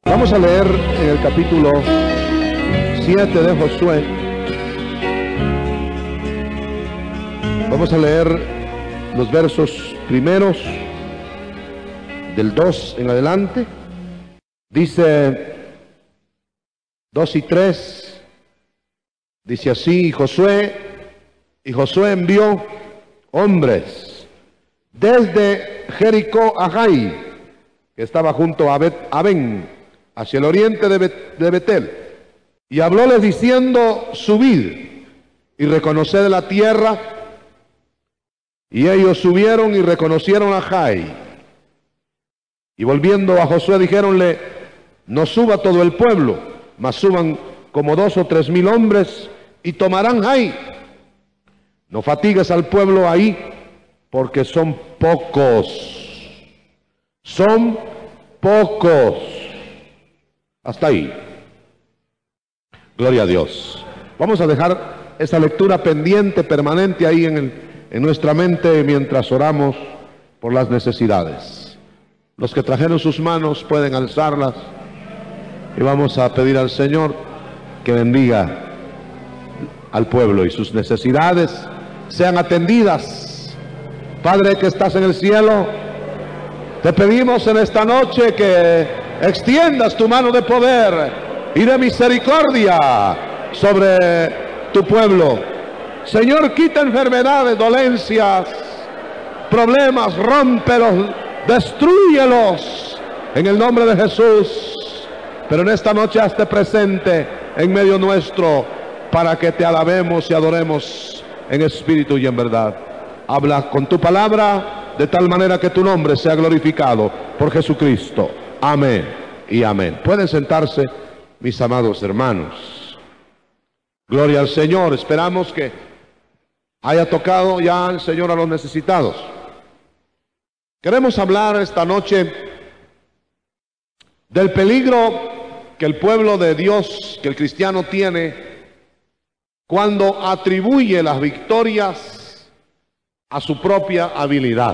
Vamos a leer en el capítulo 7 de Josué. Vamos a leer los versos primeros del 2 en adelante. Dice 2 y 3. Dice así: y Josué envió hombres desde Jericó a Jai, que estaba junto a Bet-Aven, hacia el oriente de Betel, y hablóles diciendo: subid y reconoced la tierra. Y ellos subieron y reconocieron a Jai. Y volviendo a Josué dijéronle: no suba todo el pueblo, mas suban como 2 o 3 mil hombres y tomarán Jai. No fatigues al pueblo ahí, porque son pocos. Son pocos. Hasta ahí. Gloria a Dios. Vamos a dejar esa lectura pendiente, permanente ahí en nuestra mente mientras oramos por las necesidades. Los que trajeron sus manos pueden alzarlas y vamos a pedir al Señor que bendiga al pueblo y sus necesidades sean atendidas. Padre que estás en el cielo, te pedimos en esta noche que extiendas tu mano de poder y de misericordia sobre tu pueblo. Señor, quita enfermedades, dolencias, problemas, rómpelos, destrúyelos en el nombre de Jesús. Pero en esta noche hazte presente en medio nuestro para que te alabemos y adoremos en espíritu y en verdad. Habla con tu palabra de tal manera que tu nombre sea glorificado por Jesucristo. Amén y amén. Pueden sentarse, mis amados hermanos. Gloria al Señor. Esperamos que haya tocado ya el Señor a los necesitados. Queremos hablar esta noche del peligro que el pueblo de Dios, que el cristiano tiene cuando atribuye las victorias a su propia habilidad.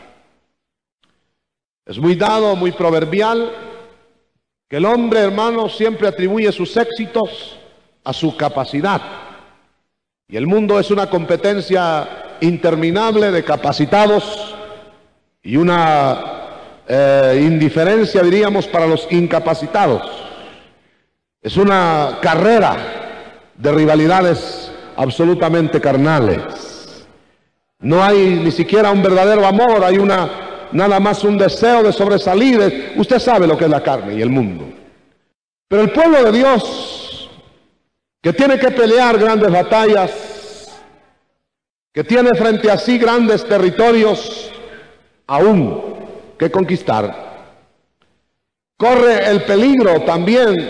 Es muy dado, muy proverbial, que el hombre, hermano, siempre atribuye sus éxitos a su capacidad. Y el mundo es una competencia interminable de capacitados y una indiferencia, diríamos, para los incapacitados. Es una carrera de rivalidades absolutamente carnales. No hay ni siquiera un verdadero amor, hay nada más un deseo de sobresalir. Usted sabe lo que es la carne y el mundo. Pero el pueblo de Dios, que tiene que pelear grandes batallas, que tiene frente a sí grandes territorios aún que conquistar, corre el peligro también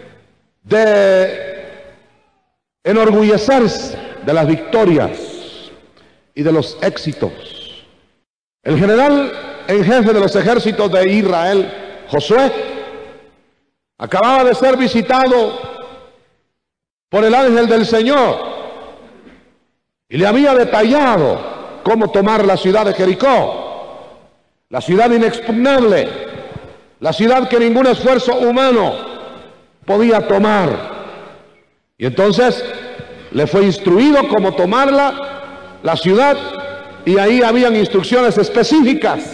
de enorgullecerse de las victorias y de los éxitos. El general en jefe de los ejércitos de Israel, Josué, acababa de ser visitado por el ángel del Señor y le había detallado cómo tomar la ciudad de Jericó, la ciudad inexpugnable, la ciudad que ningún esfuerzo humano podía tomar. Y entonces le fue instruido cómo tomarla, la ciudad, y ahí habían instrucciones específicas.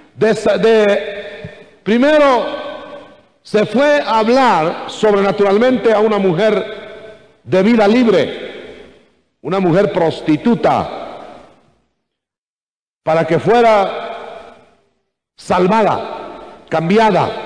Primero se fue a hablar sobrenaturalmente a una mujer de vida libre, una mujer prostituta, para que fuera salvada, cambiada,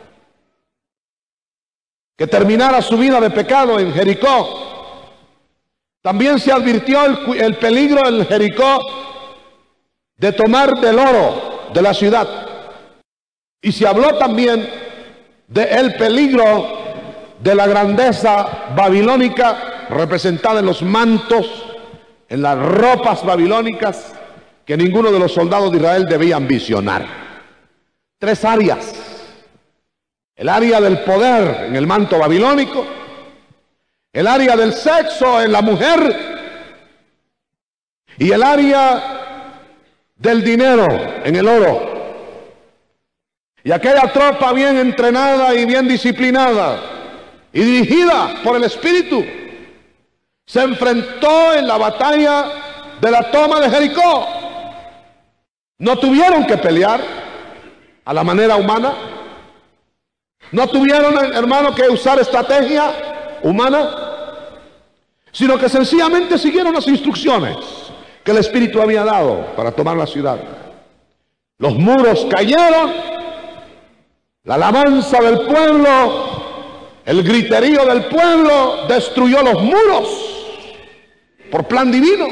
que terminara su vida de pecado en Jericó. También se advirtió el peligro en Jericó de tomar del oro de la ciudad. Y se habló también del peligro de la grandeza babilónica representada en los mantos, en las ropas babilónicas que ninguno de los soldados de Israel debía ambicionar. 3 áreas. El área del poder en el manto babilónico, el área del sexo en la mujer y el área del dinero en el oro. Y aquella tropa bien entrenada y bien disciplinada y dirigida por el Espíritu se enfrentó en la batalla de la toma de Jericó. No tuvieron que pelear a la manera humana. No tuvieron, hermano, que usar estrategia humana, sino que sencillamente siguieron las instrucciones que el Espíritu había dado para tomar la ciudad. Los muros cayeron, la alabanza del pueblo, el griterío del pueblo destruyó los muros por plan divino.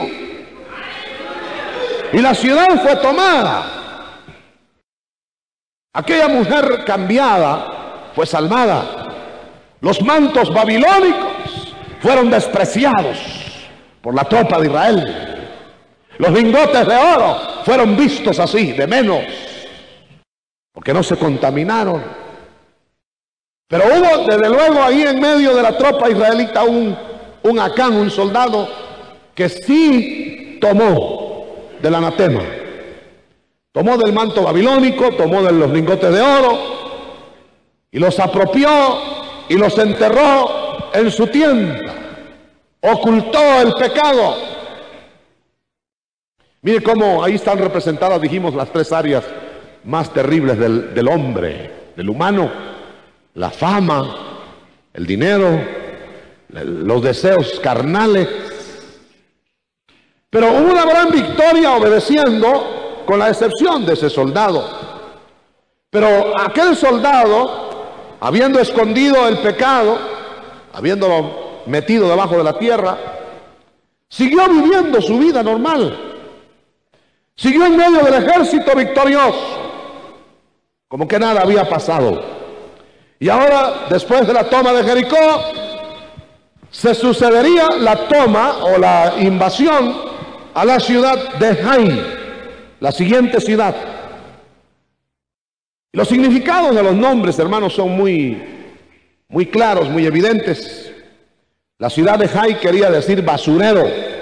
Y la ciudad fue tomada. Aquella mujer cambiada fue salvada. Los mantos babilónicos fueron despreciados por la tropa de Israel. Los lingotes de oro fueron vistos así, de menos, porque no se contaminaron. Pero hubo, desde luego, ahí en medio de la tropa israelita un Acán, un soldado, que sí tomó del anatema. Tomó del manto babilónico, tomó de los lingotes de oro, y los apropió y los enterró en su tienda. Ocultó el pecado. Mire cómo ahí están representadas, dijimos, las tres áreas más terribles del hombre, del humano: la fama, el dinero, los deseos carnales. Pero hubo una gran victoria obedeciendo, con la excepción de ese soldado. Pero aquel soldado, habiendo escondido el pecado, habiéndolo metido debajo de la tierra, siguió viviendo su vida normal. Siguió en medio del ejército victorioso, como que nada había pasado. Y ahora, después de la toma de Jericó, se sucedería la toma o la invasión a la ciudad de Jai, la siguiente ciudad. Los significados de los nombres, hermanos, son muy claros, muy evidentes. La ciudad de Jai quería decir basurero.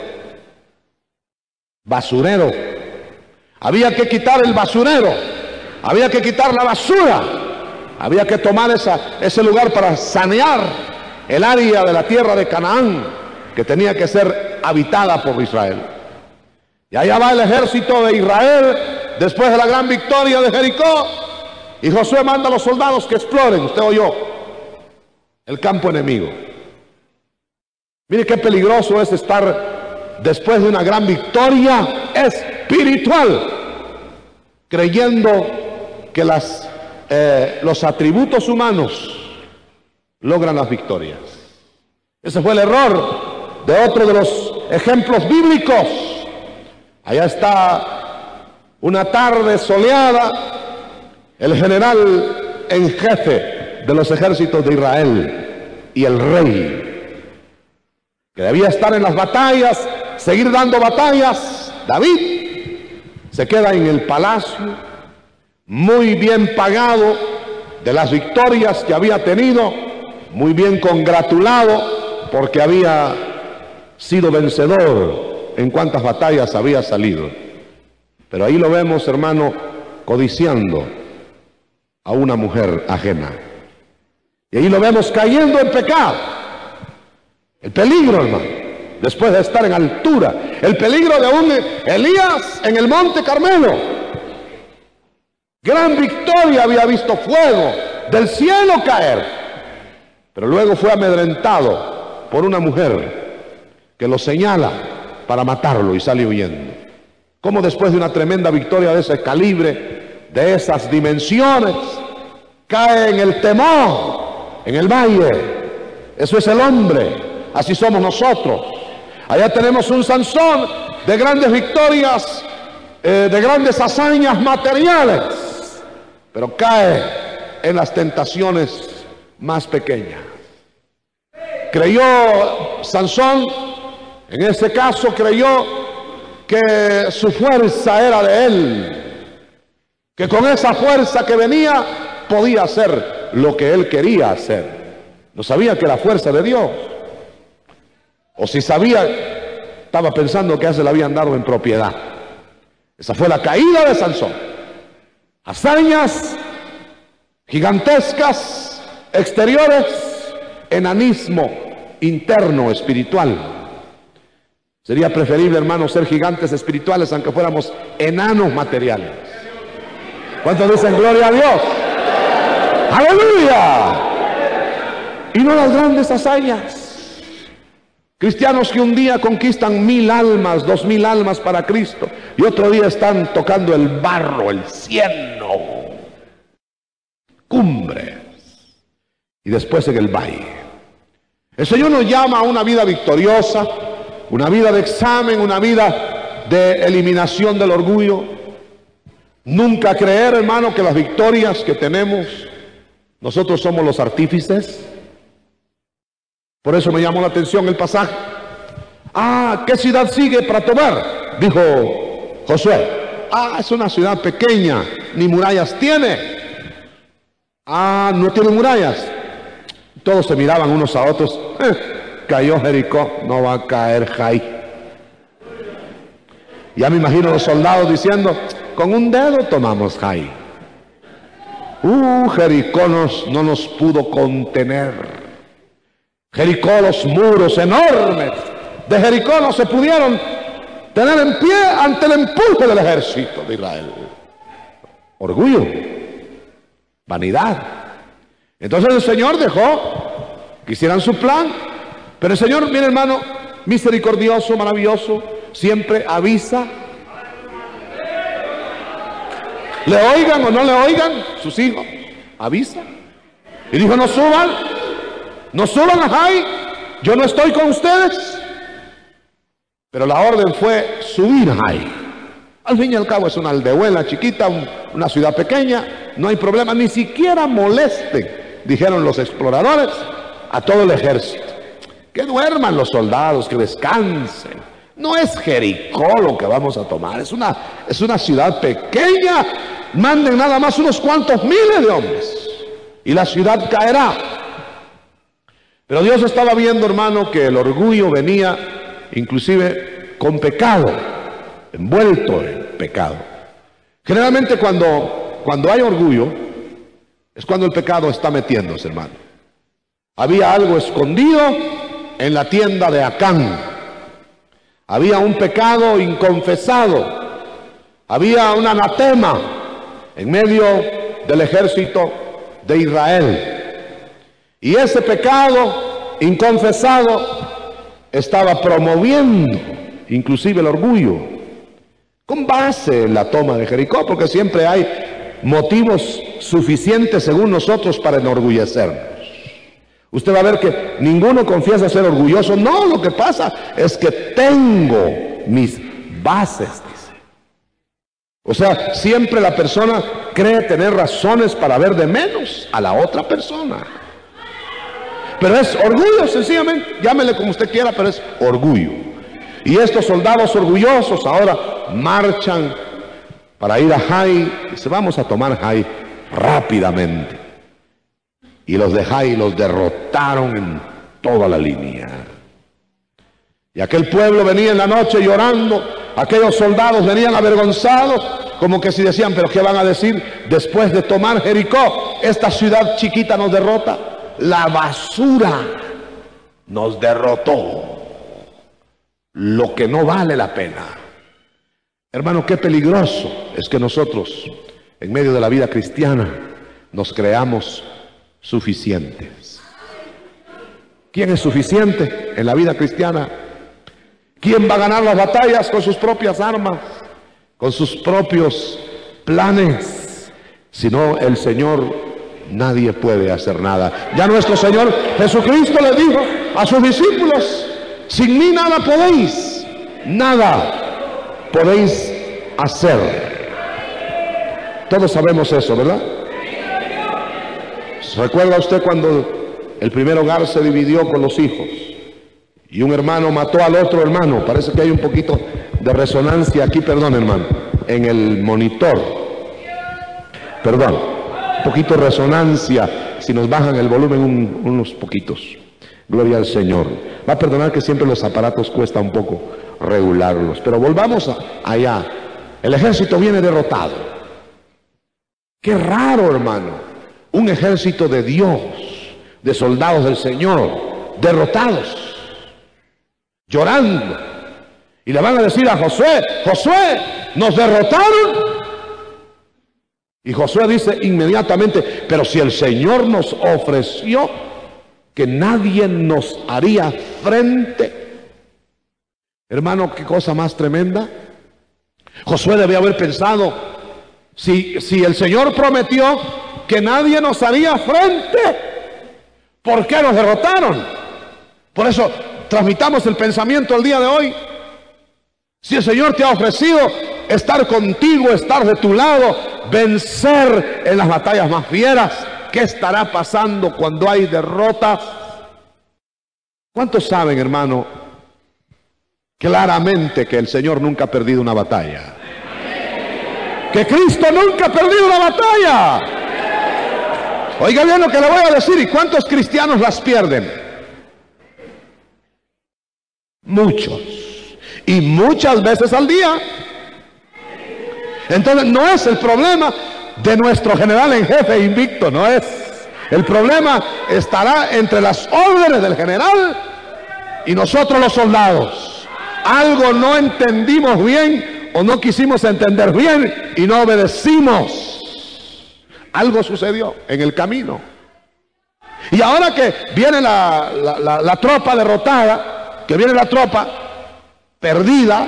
Basurero. Había que quitar el basurero, había que quitar la basura, había que tomar ese lugar para sanear el área de la tierra de Canaán, que tenía que ser habitada por Israel. Y allá va el ejército de Israel después de la gran victoria de Jericó, y Josué manda a los soldados que exploren, usted oyó, el campo enemigo. Mire qué peligroso es estar después de una gran victoria espiritual, creyendo que los atributos humanos logran las victorias. Ese fue el error de otro de los ejemplos bíblicos. Allá está, una tarde soleada, el general en jefe de los ejércitos de Israel y el rey, que debía estar en las batallas, seguir dando batallas. David se queda en el palacio, muy bien pagado de las victorias que había tenido, muy bien congratulado porque había sido vencedor en cuantas batallas había salido. Pero ahí lo vemos, hermano, codiciando a una mujer ajena. Y ahí lo vemos cayendo en pecado. El peligro, hermano, después de estar en altura, el peligro de un Elías en el monte Carmelo. Gran victoria, había visto fuego del cielo caer, pero luego fue amedrentado por una mujer que lo señala para matarlo y sale huyendo. Como después de una tremenda victoria de ese calibre, de esas dimensiones, cae en el temor, en el valle. Eso es el hombre, así somos nosotros. Allá tenemos un Sansón de grandes victorias, de grandes hazañas materiales, pero cae en las tentaciones más pequeñas. Creyó Sansón, en este caso creyó que su fuerza era de él, que con esa fuerza que venía podía hacer lo que él quería hacer. No sabía que era fuerza de Dios. O si sabía, estaba pensando que ya se le habían dado en propiedad. Esa fue la caída de Sansón. Hazañas gigantescas exteriores, enanismo interno espiritual. Sería preferible, hermanos, ser gigantes espirituales aunque fuéramos enanos materiales. ¿Cuántos dicen gloria a Dios? ¡Aleluya! Y no las grandes hazañas. Cristianos que un día conquistan 1000 almas, 2000 almas para Cristo, y otro día están tocando el barro, el cieno, cumbres, y después en el valle. El Señor nos llama a una vida victoriosa, una vida de examen, una vida de eliminación del orgullo. Nunca creer, hermano, que las victorias que tenemos, nosotros somos los artífices. Por eso me llamó la atención el pasaje. ¿Qué ciudad sigue para tomar? Dijo Josué. Es una ciudad pequeña, ni murallas tiene. No tiene murallas. Todos se miraban unos a otros. Cayó Jericó, no va a caer Jai. Ya me imagino los soldados diciendo, con un dedo tomamos Jai. Jericó no nos pudo contener. Jericó, los muros enormes de Jericó no se pudieron tener en pie ante el empuje del ejército de Israel. Orgullo, vanidad. Entonces el Señor dejó que hicieran su plan, pero el Señor, mire hermano, misericordioso, maravilloso, siempre avisa. Le oigan o no le oigan sus hijos, avisa. Y dijo, no suban a Jai, yo no estoy con ustedes. Pero la orden fue subir a Jai. Al fin y al cabo es una aldehuela chiquita, una ciudad pequeña, no hay problema, ni siquiera molesten, dijeron los exploradores, a todo el ejército. Que duerman los soldados, que descansen. No es Jericó lo que vamos a tomar, es una ciudad pequeña. Manden nada más unos cuantos miles de hombres y la ciudad caerá. Pero Dios estaba viendo, hermano, que el orgullo venía inclusive con pecado, envuelto en pecado. Generalmente cuando hay orgullo es cuando el pecado está metiéndose, hermano. Había algo escondido en la tienda de Acán. Había un pecado inconfesado. Había un anatema en medio del ejército de Israel. Y ese pecado inconfesado estaba promoviendo inclusive el orgullo, con base en la toma de Jericó, porque siempre hay motivos suficientes según nosotros para enorgullecernos. Usted va a ver que ninguno confiesa ser orgulloso. No, lo que pasa es que tengo mis bases, dice. O sea, siempre la persona cree tener razones para ver de menos a la otra persona. Pero es orgullo, sencillamente, llámele como usted quiera, pero es orgullo. Y estos soldados orgullosos ahora marchan para ir a Jai. Dice, vamos a tomar Jai rápidamente. Y los de Jai los derrotaron en toda la línea. Y aquel pueblo venía en la noche llorando. Aquellos soldados venían avergonzados, como que si decían, pero ¿qué van a decir después de tomar Jericó? Esta ciudad chiquita nos derrota. La basura nos derrotó. Lo que no vale la pena. Hermano, qué peligroso es que nosotros, en medio de la vida cristiana, nos creamos suficientes. ¿Quién es suficiente en la vida cristiana? ¿Quién va a ganar las batallas con sus propias armas, con sus propios planes? Sino el Señor. Nadie puede hacer nada. Ya nuestro Señor Jesucristo le dijo a sus discípulos, sin mí nada podéis hacer. Todos sabemos eso, ¿verdad? ¿Recuerda usted cuando el primer hogar se dividió con los hijos y un hermano mató al otro hermano? Parece que hay un poquito de resonancia aquí, perdón hermano, en el monitor. Perdón. Poquito resonancia, si nos bajan el volumen unos poquitos. Gloria al Señor. Va a perdonar que siempre los aparatos cuesta un poco regularlos, pero volvamos allá. El ejército viene derrotado. Qué raro, hermano. un ejército de Dios, de soldados del Señor, derrotados, llorando. Y le van a decir a Josué: Josué, nos derrotaron. Y Josué dice inmediatamente: pero si el Señor nos ofreció que nadie nos haría frente. Hermano, qué cosa más tremenda. Josué debía haber pensado: si el Señor prometió que nadie nos haría frente, ¿por qué nos derrotaron? Por eso transmitamos el pensamiento el día de hoy. Si el Señor te ha ofrecido estar contigo, estar de tu lado, vencer en las batallas más fieras, ¿qué estará pasando cuando hay derrotas? ¿Cuántos saben, hermano, claramente que el Señor nunca ha perdido una batalla? Que Cristo nunca ha perdido una batalla. Oiga bien lo que le voy a decir. ¿Y cuántos cristianos las pierden? Muchos. Y muchas veces al día. Entonces no es el problema de nuestro general en jefe invicto, no es. El problema estará entre las órdenes del general y nosotros los soldados. Algo no entendimos bien o no quisimos entender bien y no obedecimos. Algo sucedió en el camino. Y ahora que viene la tropa derrotada, que viene la tropa perdida,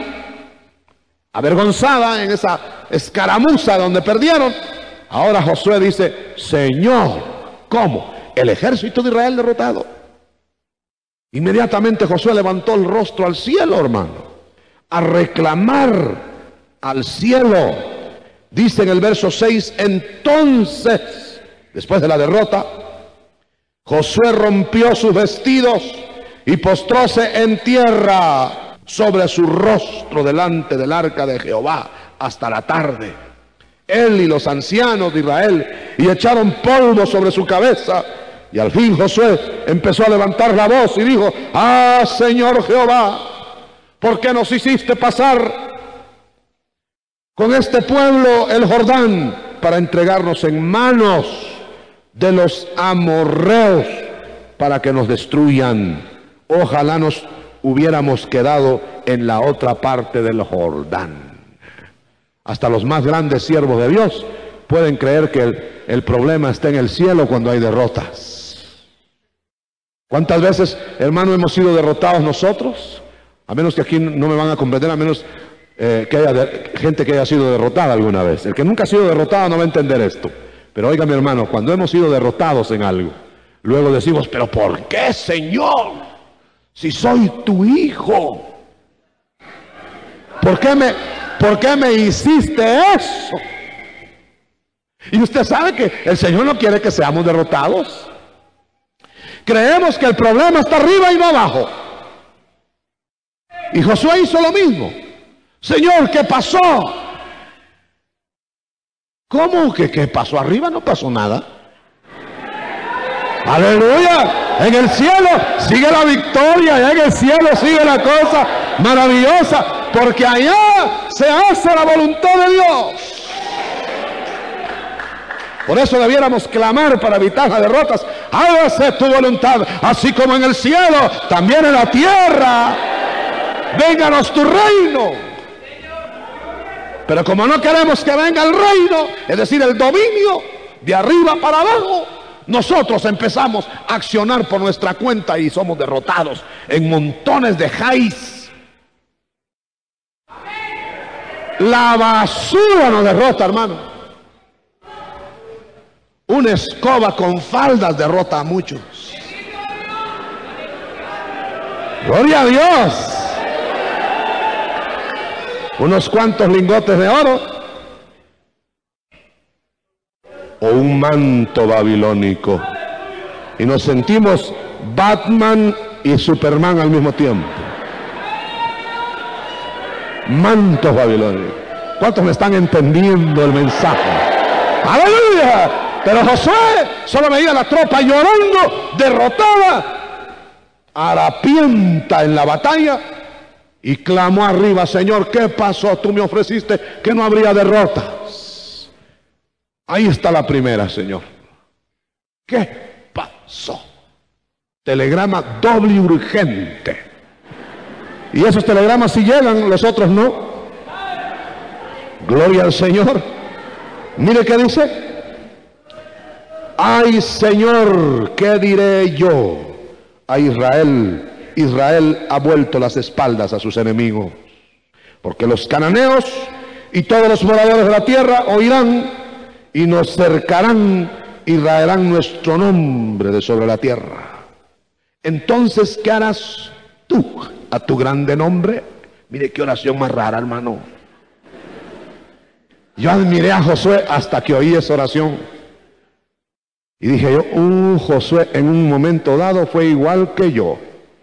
avergonzada en esa escaramuza donde perdieron, ahora Josué dice: Señor, ¿cómo? El ejército de Israel derrotado. Inmediatamente Josué levantó el rostro al cielo, hermano, a reclamar al cielo. Dice en el verso 6: entonces, después de la derrota, Josué rompió sus vestidos y postróse en tierra sobre su rostro delante del arca de Jehová hasta la tarde. Él y los ancianos de Israel, y echaron polvo sobre su cabeza. Y al fin Josué empezó a levantar la voz y dijo: ah, Señor Jehová, ¿por qué nos hiciste pasar con este pueblo el Jordán para entregarnos en manos de los amorreos para que nos destruyan? Ojalá nos hubiéramos quedado en la otra parte del Jordán. Hasta los más grandes siervos de Dios pueden creer que el problema está en el cielo cuando hay derrotas. ¿Cuántas veces, hermano, hemos sido derrotados nosotros? A menos que aquí no me van a comprender, a menos que haya gente que haya sido derrotada alguna vez. El que nunca ha sido derrotado no va a entender esto. Pero oiga, mi hermano, cuando hemos sido derrotados en algo, luego decimos: pero ¿por qué, Señor? Si soy tu hijo, ¿por qué me hiciste eso? Y usted sabe que el Señor no quiere que seamos derrotados. Creemos que el problema está arriba y no abajo. Y Josué hizo lo mismo. Señor, ¿qué pasó? ¿Cómo que qué pasó? Arriba no pasó nada. Aleluya. En el cielo sigue la victoria, y en el cielo sigue la cosa maravillosa, porque allá se hace la voluntad de Dios. Por eso debiéramos clamar para evitar las derrotas: hágase tu voluntad, así como en el cielo, también en la tierra. Vénganos tu reino. Pero como no queremos que venga el reino, es decir, el dominio de arriba para abajo, nosotros empezamos a accionar por nuestra cuenta y somos derrotados en montones de jais. La basura nos derrota, hermano. Una escoba con faldas derrota a muchos. Gloria a Dios. Unos cuantos lingotes de oro o un manto babilónico, y nos sentimos Batman y Superman al mismo tiempo. Mantos babilónicos. ¿Cuántos me están entendiendo el mensaje? ¡Aleluya! Pero Josué solo veía la tropa llorando, derrotada, harapienta en la batalla, y clamó arriba: Señor, ¿qué pasó? Tú me ofreciste que no habría derrotas. Ahí está la primera, Señor. ¿Qué pasó? Telegrama doble y urgente. Y esos telegramas sí llegan, los otros no. Gloria al Señor. Mire qué dice. Ay, Señor, ¿qué diré yo a Israel? Israel ha vuelto las espaldas a sus enemigos, porque los cananeos y todos los moradores de la tierra oirán y nos cercarán y raerán nuestro nombre de sobre la tierra. Entonces, ¿qué harás tú a tu grande nombre? Mire qué oración más rara, hermano. Yo admiré a Josué hasta que oí esa oración. Y dije yo, Josué en un momento dado fue igual que yo.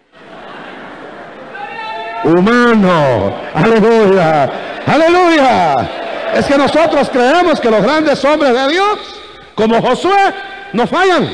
Humano, aleluya, aleluya. Es que nosotros creemos que los grandes hombres de Dios, como Josué, no fallan.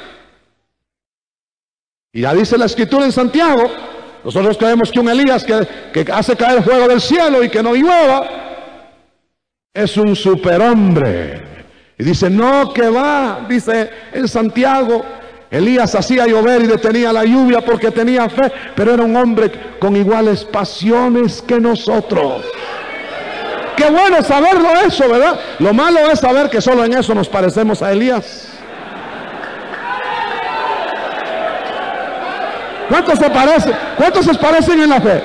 Y ya dice la escritura en Santiago, nosotros creemos que un Elías que hace caer fuego del cielo y que no llueva, es un superhombre. Y dice, no, que va, dice en Santiago, Elías hacía llover y detenía la lluvia porque tenía fe, pero era un hombre con iguales pasiones que nosotros. Qué bueno saberlo eso, ¿verdad? Lo malo es saber que solo en eso nos parecemos a Elías. ¿Cuántos se parecen? ¿Cuántos se parecen en la fe?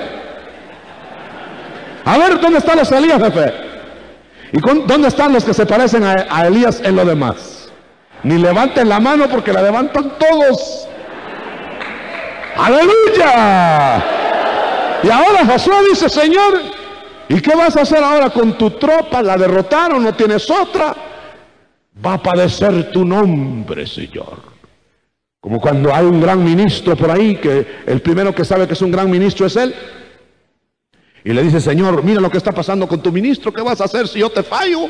A ver, ¿dónde están los Elías de fe? ¿Y dónde están los que se parecen a Elías en lo demás? Ni levanten la mano porque la levantan todos. ¡Aleluya! Y ahora Josué dice, Señor, ¿y qué vas a hacer ahora con tu tropa? ¿La derrotaron? ¿No tienes otra? Va a padecer tu nombre, Señor. Como cuando hay un gran ministro por ahí, que el primero que sabe que es un gran ministro es él. Y le dice, Señor, mira lo que está pasando con tu ministro, ¿qué vas a hacer si yo te fallo?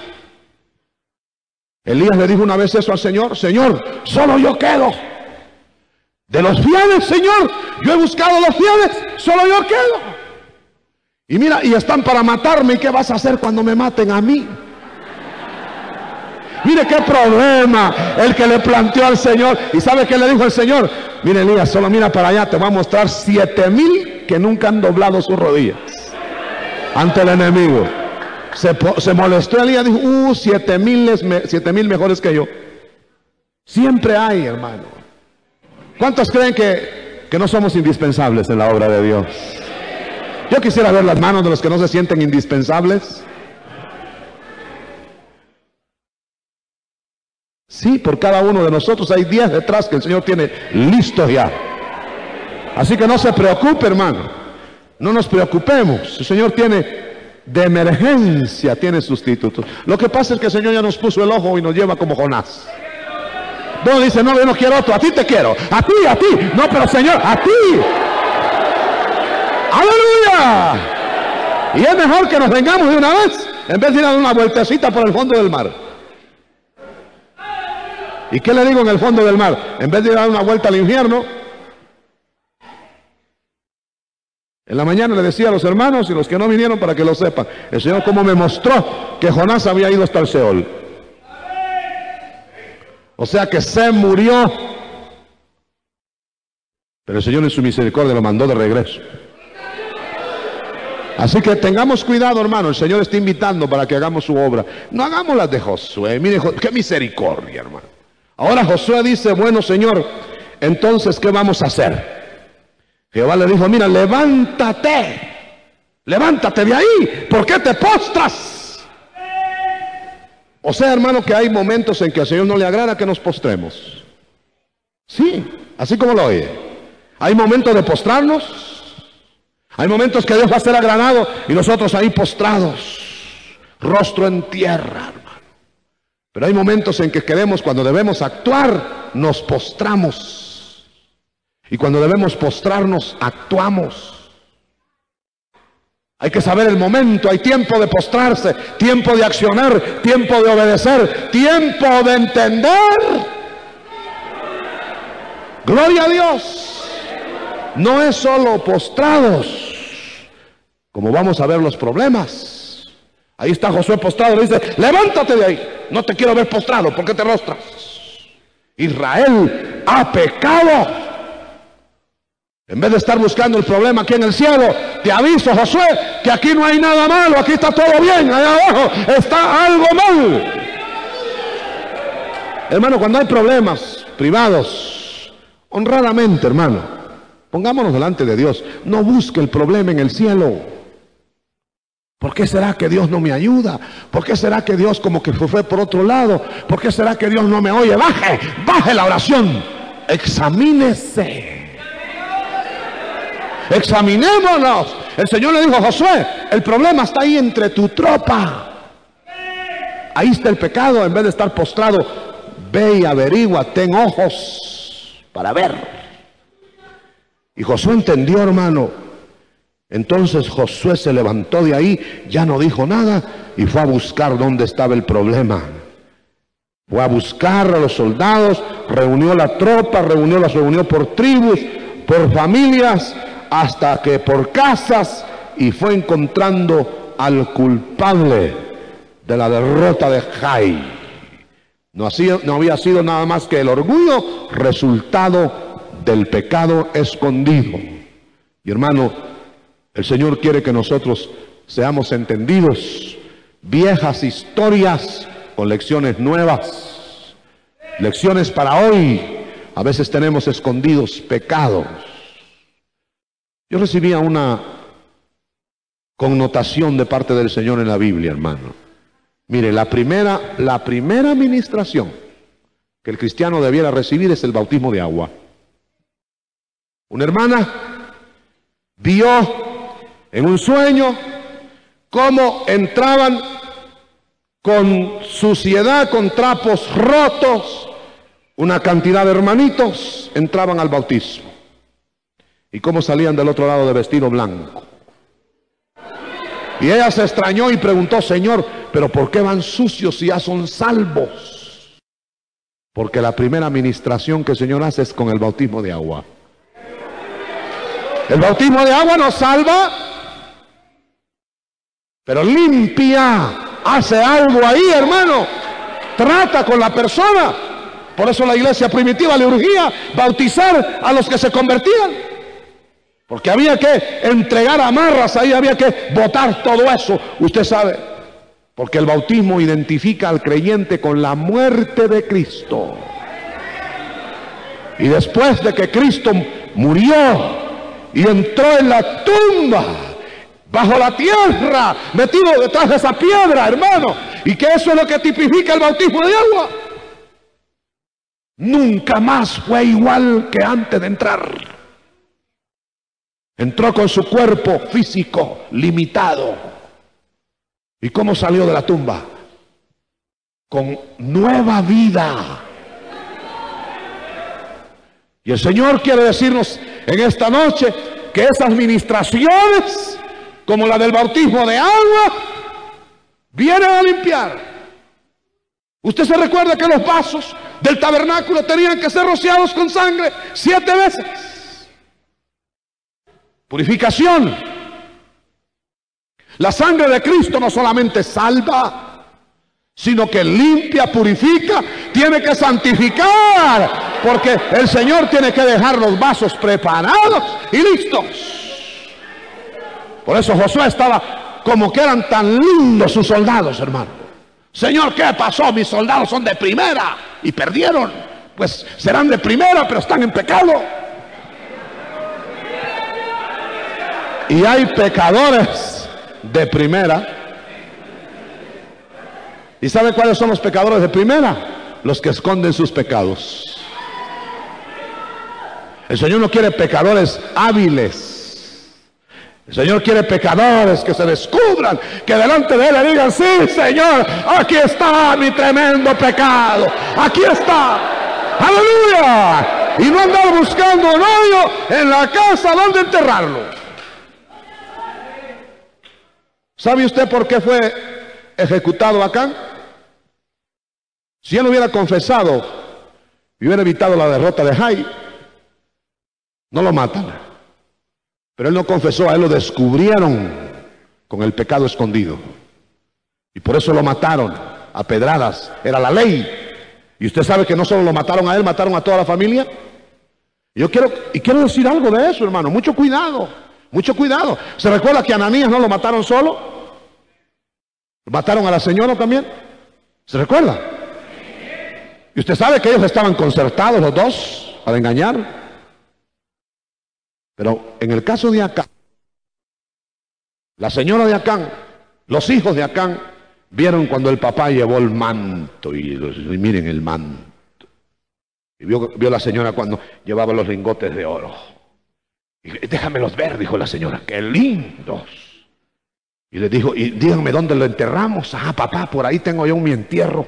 Elías le dijo una vez eso al Señor, Señor, solo yo quedo. De los fieles, Señor, yo he buscado los fieles, solo yo quedo. Y mira, y están para matarme, ¿y qué vas a hacer cuando me maten a mí? Mire qué problema el que le planteó al Señor. ¿Y sabe qué le dijo el Señor? Mire, Elías, solo mira para allá, te va a mostrar 7,000 que nunca han doblado sus rodillas ante el enemigo. Se molestó Elías, dijo, 7,000 mejores que yo. Siempre hay, hermano. ¿Cuántos creen que no somos indispensables en la obra de Dios? Yo quisiera ver las manos de los que no se sienten indispensables. Sí, por cada uno de nosotros hay 10 detrás que el Señor tiene listos ya. Así que no se preocupe, hermano. No nos preocupemos. El Señor tiene de emergencia, tiene sustitutos. Lo que pasa es que el Señor ya nos puso el ojo y nos lleva como Jonás. No dice, no, yo no quiero otro, a ti te quiero. A ti. No, pero Señor, a ti. ¡Aleluya! Y es mejor que nos vengamos de una vez en vez de ir a dar una vueltecita por el fondo del mar. ¿Y qué le digo en el fondo del mar? En vez de dar una vuelta al infierno, en la mañana le decía a los hermanos y los que no vinieron para que lo sepan, el Señor como me mostró que Jonás había ido hasta el Seol. O sea que se murió. Pero el Señor en su misericordia lo mandó de regreso. Así que tengamos cuidado, hermano. El Señor está invitando para que hagamos su obra. No hagamos las de Josué. Mire, qué misericordia, hermano. Ahora Josué dice, bueno, Señor, entonces, ¿qué vamos a hacer? Jehová le dijo, mira, levántate de ahí, ¿por qué te postras? O sea, hermano, que hay momentos en que al Señor no le agrada que nos postremos. Sí, así como lo oye. Hay momentos de postrarnos, hay momentos que Dios va a ser agradado y nosotros ahí postrados, rostro en tierra, hermano. Pero hay momentos en que queremos, cuando debemos actuar, nos postramos. Y cuando debemos postrarnos, actuamos. Hay que saber el momento, hay tiempo de postrarse, tiempo de accionar, tiempo de obedecer, tiempo de entender. Gloria a Dios. No es solo postrados, como vamos a ver los problemas. Ahí está Josué postrado, le dice, levántate de ahí, no te quiero ver postrado, ¿por qué te rostras? Israel ha pecado. En vez de estar buscando el problema aquí en el cielo, te aviso, Josué, que aquí no hay nada malo, aquí está todo bien, allá abajo está algo mal. Hermano, cuando hay problemas privados, honradamente, hermano, pongámonos delante de Dios. No busque el problema en el cielo. ¿Por qué será que Dios no me ayuda? ¿Por qué será que Dios como que fue por otro lado? ¿Por qué será que Dios no me oye? Baje la oración. Examínese. Examinémonos. El Señor le dijo a Josué, el problema está ahí entre tu tropa. Ahí está el pecado. En vez de estar postrado, ve y averigua, ten ojos para ver. Y Josué entendió, hermano. Entonces Josué se levantó de ahí, ya no dijo nada y fue a buscar dónde estaba el problema. Fue a buscar a los soldados, reunió la tropa, reunió por tribus, por familias, hasta que por casas, y fue encontrando al culpable de la derrota de Jai. No había sido nada más que el orgullo, resultado del pecado escondido. Y hermano, el Señor quiere que nosotros seamos entendidos. Viejas historias con lecciones nuevas. Lecciones para hoy. A veces tenemos escondidos pecados. Yo recibía una connotación de parte del Señor en la Biblia, hermano. Mire, la primera administración que el cristiano debiera recibir es el bautismo de agua. Una hermana vio en un sueño cómo entraban con suciedad, con trapos rotos, una cantidad de hermanitos entraban al bautismo, y cómo salían del otro lado de vestido blanco. Y ella se extrañó y preguntó, Señor, ¿pero por qué van sucios si ya son salvos? Porque la primera administración que el Señor hace es con el bautismo de agua. El bautismo de agua nos salva, pero limpia, hace algo ahí, hermano. Trata con la persona. Por eso la iglesia primitiva le urgía bautizar a los que se convertían. Porque había que entregar amarras ahí, había que botar todo eso. Usted sabe, porque el bautismo identifica al creyente con la muerte de Cristo. Y después de que Cristo murió y entró en la tumba, bajo la tierra, metido detrás de esa piedra, hermano, y que eso es lo que tipifica el bautismo de agua, nunca más fue igual que antes de entrar. Entró con su cuerpo físico limitado. ¿Y cómo salió de la tumba? Con nueva vida. Y el Señor quiere decirnos en esta noche que esas ministraciones, como la del bautismo de agua, vienen a limpiar. Usted se recuerda que los vasos del tabernáculo tenían que ser rociados con sangre 7 veces. Purificación. La sangre de Cristo no solamente salva, sino que limpia, purifica, tiene que santificar, porque el Señor tiene que dejar los vasos preparados y listos. Por eso Josué estaba como que eran tan lindos sus soldados, hermano. Señor, ¿qué pasó? Mis soldados son de primera y perdieron. Pues serán de primera, pero están en pecado. Y hay pecadores de primera. ¿Y sabe cuáles son los pecadores de primera? Los que esconden sus pecados. El Señor no quiere pecadores hábiles. El Señor quiere pecadores que se descubran, que delante de Él le digan, sí, Señor, aquí está mi tremendo pecado. Aquí está. ¡Aleluya! Y no andar buscando un hoyo en la casa donde enterrarlo. ¿Sabe usted por qué fue ejecutado Acán? Si él hubiera confesado y hubiera evitado la derrota de Jai, no lo matan. Pero él no confesó, a él lo descubrieron con el pecado escondido. Y por eso lo mataron a pedradas, era la ley. Y usted sabe que no solo lo mataron a él, mataron a toda la familia. Quiero decir algo de eso, hermano. Mucho cuidado, mucho cuidado. ¿Se recuerda que a Ananías no lo mataron solo? ¿Mataron a la señora también? ¿Se recuerda? Y usted sabe que ellos estaban concertados los dos para engañar. Pero en el caso de Acán, la señora de Acán, los hijos de Acán, vieron cuando el papá llevó el manto y miren el manto. Y vio la señora cuando llevaba los lingotes de oro. Y déjamelos ver, dijo la señora, qué lindos. Y le dijo, y díganme dónde lo enterramos. Ah, papá, por ahí tengo yo mi entierro.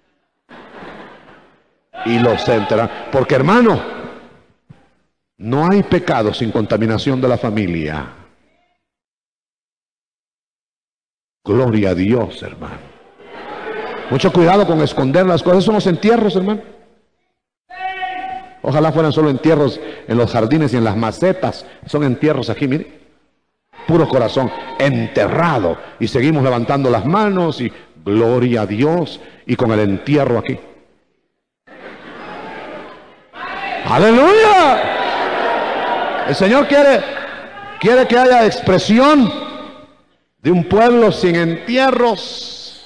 Y los enterraron. Porque, hermano, no hay pecado sin contaminación de la familia. Gloria a Dios, hermano. Mucho cuidado con esconder las cosas. Son los entierros, hermano. Ojalá fueran solo entierros en los jardines y en las macetas. Son entierros aquí, mire. Puro corazón, enterrado. Y seguimos levantando las manos y gloria a Dios. Y con el entierro aquí. ¡Aleluya! El Señor quiere que haya expresión de un pueblo sin entierros.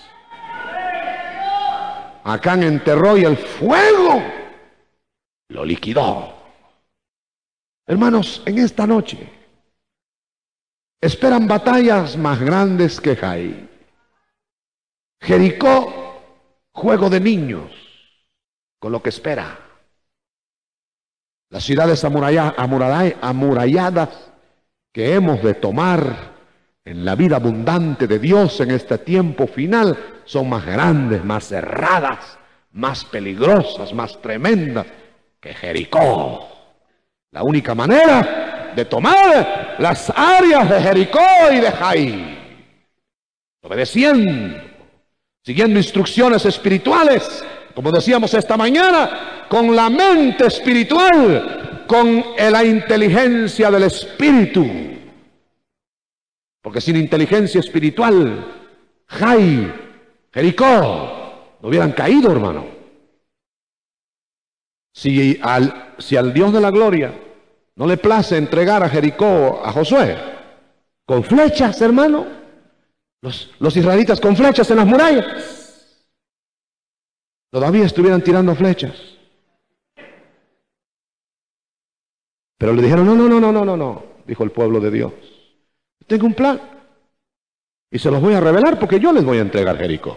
Acán enterró y el fuego lo liquidó. Hermanos, en esta noche esperan batallas más grandes que Jai. Jericó, juego de niños, con lo que espera. Las ciudades amuralladas que hemos de tomar en la vida abundante de Dios en este tiempo final son más grandes, más cerradas, más peligrosas, más tremendas que Jericó. La única manera de tomar las áreas de Jericó y de Jai, obedeciendo, siguiendo instrucciones espirituales, como decíamos esta mañana, con la mente espiritual, con la inteligencia del espíritu. Porque sin inteligencia espiritual, Jai, Jericó, no hubieran caído, hermano. Si al Dios de la gloria no le place entregar a Jericó a Josué, con flechas, hermano, los israelitas con flechas en las murallas, todavía estuvieran tirando flechas. Pero le dijeron, no, dijo el pueblo de Dios. Tengo un plan y se los voy a revelar porque yo les voy a entregar Jericó.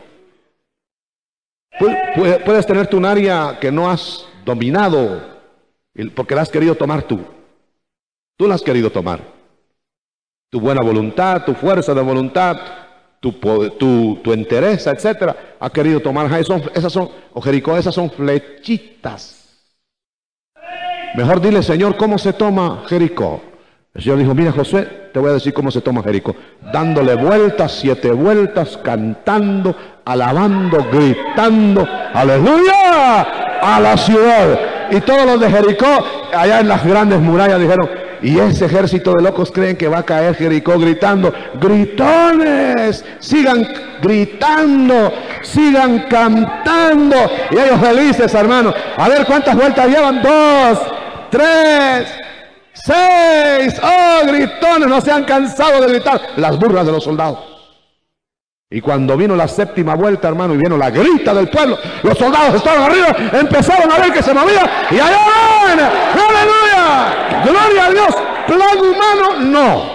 Puedes tenerte un área que no has dominado porque la has querido tomar tú. Tú la has querido tomar. Tu buena voluntad, tu fuerza de voluntad, tu entereza, etcétera, ha querido tomar. Esas son flechitas. Mejor dile, Señor, ¿cómo se toma Jericó? El Señor dijo, mira, Josué, te voy a decir cómo se toma Jericó. Dándole vueltas, 7 vueltas, cantando, alabando, gritando, aleluya, a la ciudad. Y todos los de Jericó, allá en las grandes murallas, dijeron, y ese ejército de locos creen que va a caer Jericó gritando, gritones, sigan gritando, sigan cantando. Y ellos felices, hermano. A ver cuántas vueltas llevan, 2, 3, 6, oh, gritones, no se han cansado de gritar, las burlas de los soldados. Y cuando vino la 7ª vuelta, hermano, y vino la grita del pueblo, los soldados estaban arriba, empezaron a ver que se movía, y allá van, aleluya, gloria a Dios. Plan humano, no.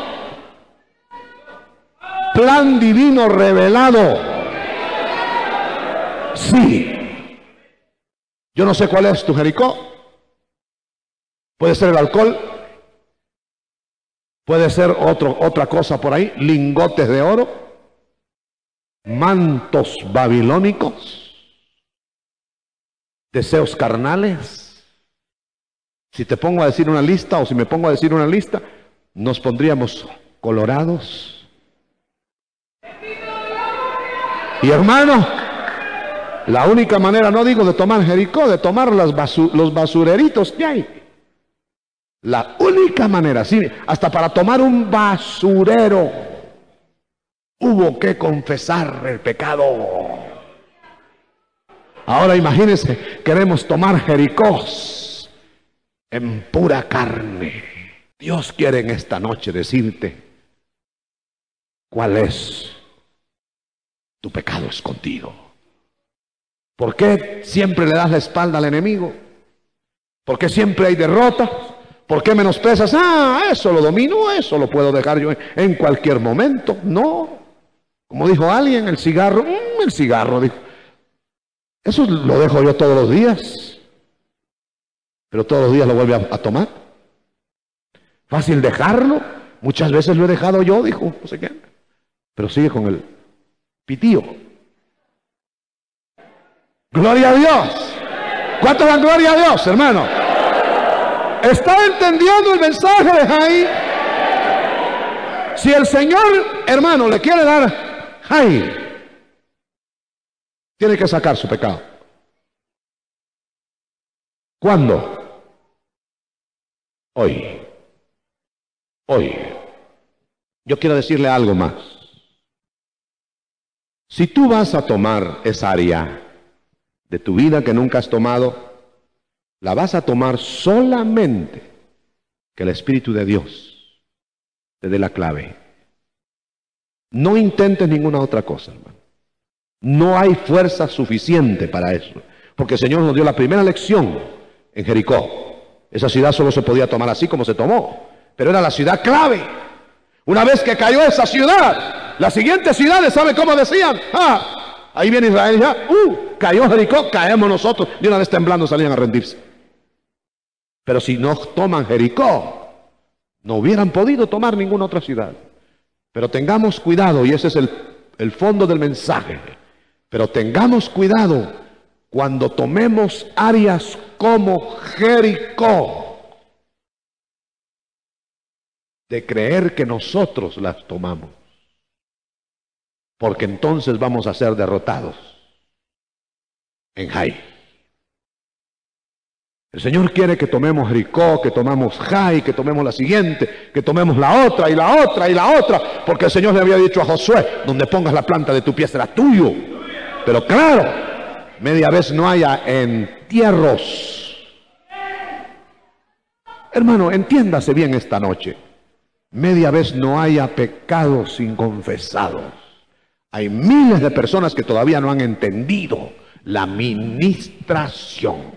Plan divino revelado, sí. Yo no sé cuál es tu Jericó. Puede ser el alcohol. Puede ser otra cosa por ahí, lingotes de oro, mantos babilónicos, deseos carnales. Si te pongo a decir una lista, o si me pongo a decir una lista, nos pondríamos colorados. Y hermano, la única manera, no digo de tomar Jericó, de tomar los basureritos que hay. La única manera, sí, hasta para tomar un basurero hubo que confesar el pecado. Ahora imagínense, queremos tomar Jericó en pura carne. Dios quiere en esta noche decirte cuál es tu pecado escondido. ¿Por qué siempre le das la espalda al enemigo? ¿Por qué siempre hay derrotas? ¿Por qué menosprecias? Eso lo domino, eso lo puedo dejar yo en cualquier momento. No. Como dijo alguien, el cigarro, dijo, eso lo dejo yo todos los días. Pero todos los días lo vuelve a tomar. Fácil dejarlo. Muchas veces lo he dejado yo, dijo, no sé qué. Pero sigue con el pitío. Gloria a Dios. ¿Cuántos dan gloria a Dios, hermano? ¿Está entendiendo el mensaje de Jai? Si el Señor, hermano, le quiere dar Jai, tiene que sacar su pecado. ¿Cuándo? Hoy. Hoy. Yo quiero decirle algo más. Si tú vas a tomar esa área de tu vida que nunca has tomado, la vas a tomar solamente que el Espíritu de Dios te dé la clave. No intentes ninguna otra cosa, hermano. No hay fuerza suficiente para eso, porque el Señor nos dio la primera lección en Jericó. Esa ciudad solo se podía tomar así como se tomó, pero era la ciudad clave. Una vez que cayó esa ciudad, las siguientes ciudades, ¿sabe cómo decían? Ahí viene Israel, ya, cayó Jericó, caemos nosotros. De una vez temblando salían a rendirse. Pero si no toman Jericó, no hubieran podido tomar ninguna otra ciudad. Pero tengamos cuidado, y ese es el fondo del mensaje. Pero tengamos cuidado cuando tomemos áreas como Jericó, de creer que nosotros las tomamos, porque entonces vamos a ser derrotados en Jai. El Señor quiere que tomemos Jericó, que tomemos Jai, que tomemos la siguiente, que tomemos la otra y la otra y la otra, porque el Señor le había dicho a Josué, donde pongas la planta de tu pie será tuyo. Pero claro, media vez no haya entierros. Hermano, entiéndase bien esta noche. Media vez no haya pecados inconfesados. Hay miles de personas que todavía no han entendido la ministración.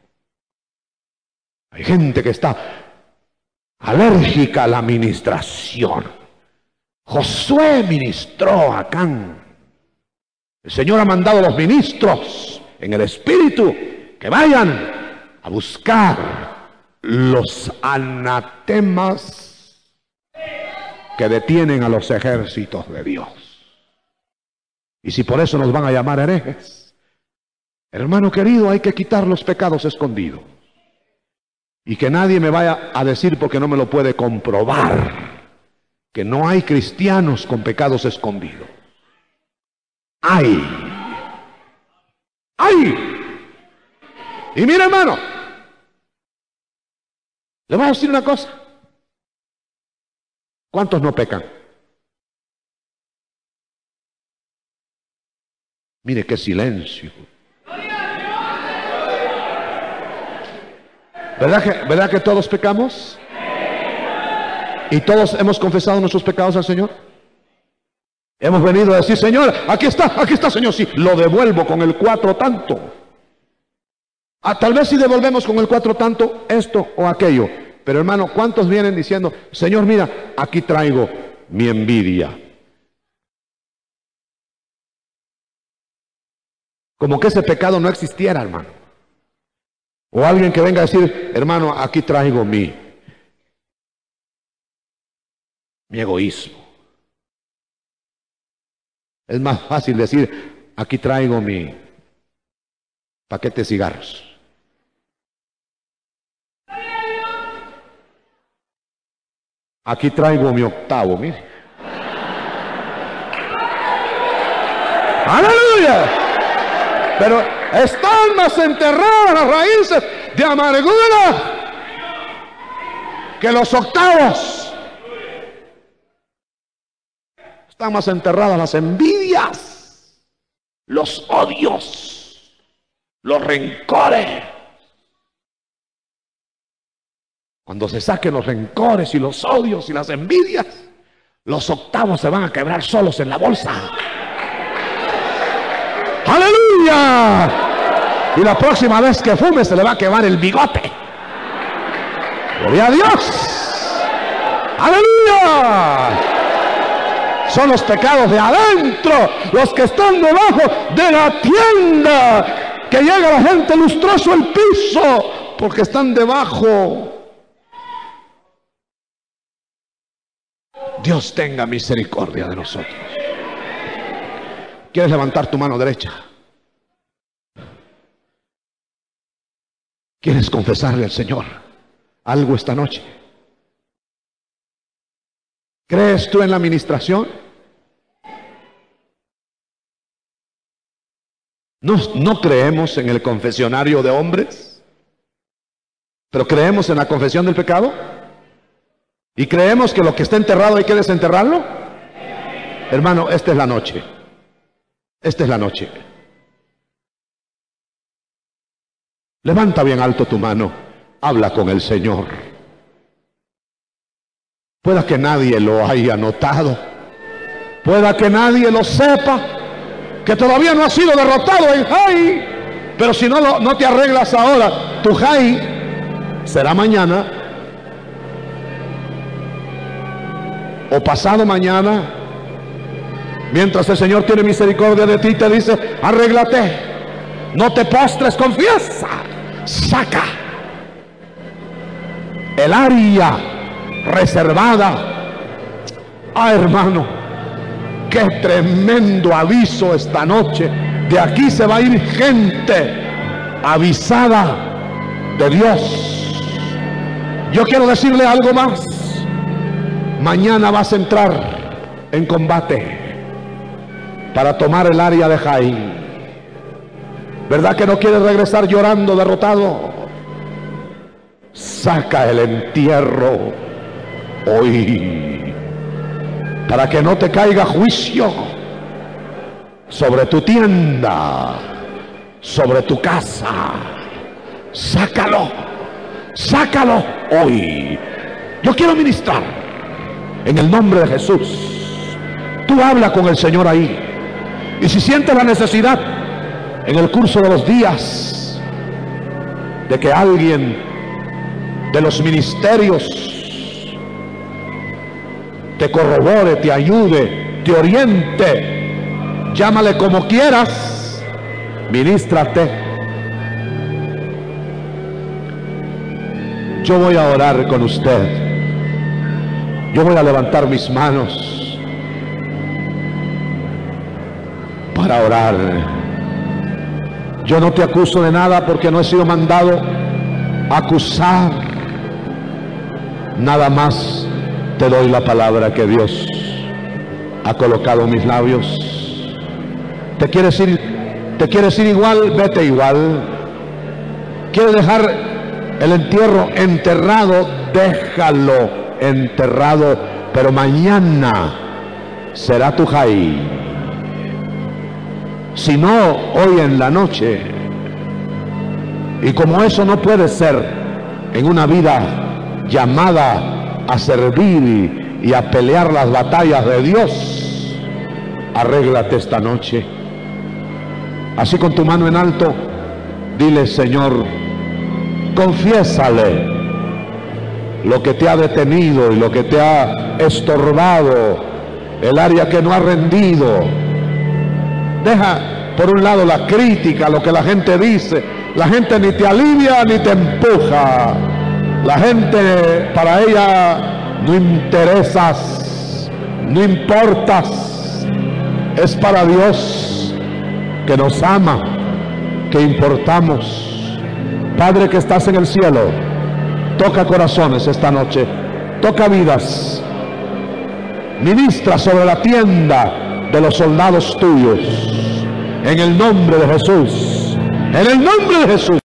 Hay gente que está alérgica a la ministración. Josué ministró a Acán. El Señor ha mandado a los ministros en el Espíritu que vayan a buscar los anatemas que detienen a los ejércitos de Dios. Y si por eso nos van a llamar herejes, hermano querido, hay que quitar los pecados escondidos. Y que nadie me vaya a decir, porque no me lo puede comprobar, que no hay cristianos con pecados escondidos. ¡Ay! Y mira, hermano, le voy a decir una cosa. ¿Cuántos no pecan? Mire qué silencio. ¿Verdad que todos pecamos? ¿Y todos hemos confesado nuestros pecados al Señor? Hemos venido a decir, Señor, aquí está, Señor, sí, lo devuelvo con el 4 tanto. Tal vez si devolvemos con el 4 tanto esto o aquello. Pero hermano, ¿cuántos vienen diciendo, Señor, mira, aquí traigo mi envidia? Como que ese pecado no existiera, hermano. O alguien que venga a decir, hermano, aquí traigo mi egoísmo. Es más fácil decir, aquí traigo mi paquete de cigarros. Aquí traigo mi octavo, mire. ¡Aleluya! Pero están más enterradas las raíces de amargura que los octavos. Están más enterradas las envidias, los odios. los rencores. Cuando se saquen los rencores y los odios y las envidias, los octavos se van a quebrar solos en la bolsa. ¡Aleluya! Y la próxima vez que fume se le va a quemar el bigote. ¡Gloria a Dios! ¡Aleluya! Son los pecados de adentro, los que están debajo de la tienda, que llega la gente lustroso al piso, porque están debajo. Dios tenga misericordia de nosotros. ¿Quieres levantar tu mano derecha? ¿Quieres confesarle al Señor algo esta noche? ¿Crees tú en la administración? No creemos en el confesionario de hombres, pero creemos en la confesión del pecado. ¿Y creemos que lo que está enterrado hay que desenterrarlo? Hermano, esta es la noche. Esta es la noche. Levanta bien alto tu mano. Habla con el Señor. Pueda que nadie lo haya notado. Pueda que nadie lo sepa. Que todavía no ha sido derrotado en Jai. Pero si no te arreglas ahora, tu Jai será mañana. O pasado mañana, mientras el Señor tiene misericordia de ti, te dice, arréglate, no te postres, confiesa, saca el área reservada. Ah, hermano, qué tremendo aviso esta noche. De aquí se va a ir gente avisada de Dios. Yo quiero decirle algo más. Mañana vas a entrar en combate para tomar el área de Jai. ¿Verdad que no quieres regresar llorando, derrotado? Saca el entierro hoy, para que no te caiga juicio sobre tu tienda, sobre tu casa. Sácalo, sácalo hoy. Yo quiero ministrar en el nombre de Jesús. Tú habla con el Señor ahí. Y si sientes la necesidad en el curso de los días de que alguien de los ministerios te corrobore, te ayude, te oriente, llámale como quieras, ministrate. Yo voy a orar con usted. Yo voy a levantar mis manos para orar. Yo no te acuso de nada porque no he sido mandado a acusar. Nada más te doy la palabra que Dios ha colocado en mis labios. ¿Te quieres ir igual? Vete igual. ¿Quieres dejar el entierro enterrado? Déjalo enterrado, pero mañana será tu Jai. Si no, hoy en la noche. Y como eso no puede ser en una vida llamada a servir y a pelear las batallas de Dios, arréglate esta noche. Así con tu mano en alto, dile, Señor, confiésale lo que te ha detenido y lo que te ha estorbado, el área que no ha rendido. Deja por un lado la crítica, lo que la gente dice. La gente ni te alivia ni te empuja. La gente, para ella no interesas, no importas. Es para Dios, que nos ama, que importamos. Padre que estás en el cielo, toca corazones esta noche, toca vidas, ministra sobre la tienda de los soldados tuyos, en el nombre de Jesús, en el nombre de Jesús.